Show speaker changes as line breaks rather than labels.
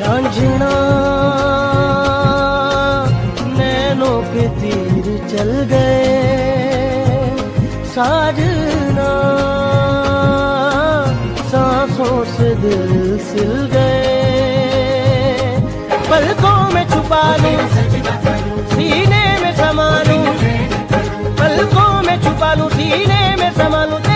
रांझना नैनों के तीर चल गए, साजना सांसों से दिल सिल गए। पलकों में छुपा लूं, सीने में समा लूं, पलकों में छुपा लूं, सीने में समा लूं।